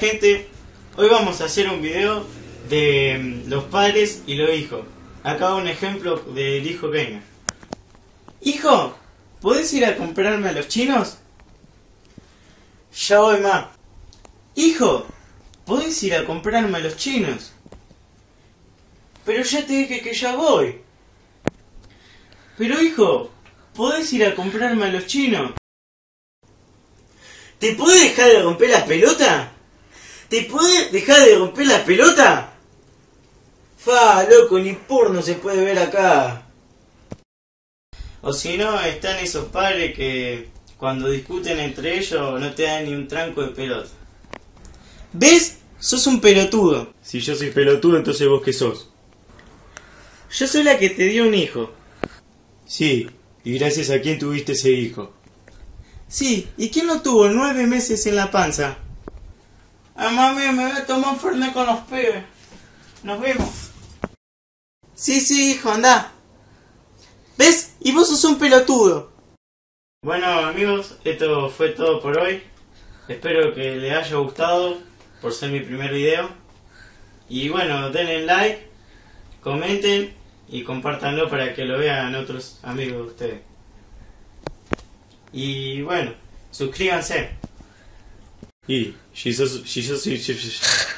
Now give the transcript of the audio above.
gente, hoy vamos a hacer un video de los padres y los hijos. Acá un ejemplo del hijo gamer. Hijo, ¿podés ir a comprarme a los chinos? Ya voy, ma. Hijo, ¿podés ir a comprarme a los chinos? Pero ya te dije que ya voy. Pero hijo, ¿podés ir a comprarme a los chinos? ¿Te podés dejar de romper las pelotas? ¿Te podés dejar de romper las pelotas? Fa, loco, ni porno se puede ver acá. O si no, están esos padres que cuando discuten entre ellos no te dan ni un tranco de pelota. ¿Ves? Sos un pelotudo. Si yo soy pelotudo, entonces vos qué sos. Yo soy la que te dio un hijo. Sí, y gracias a quién tuviste ese hijo. Sí, ¿y quién lo tuvo 9 meses en la panza? Ah, mami, me voy a tomar un fernet con los pibes. Nos vemos. Sí, hijo, anda. ¿Ves? Y vos sos un pelotudo. Bueno, amigos, esto fue todo por hoy. Espero que les haya gustado por ser mi primer video. Y bueno, denle like, comenten y compártanlo para que lo vean otros amigos de ustedes. Y bueno, suscríbanse. Y si yo soy...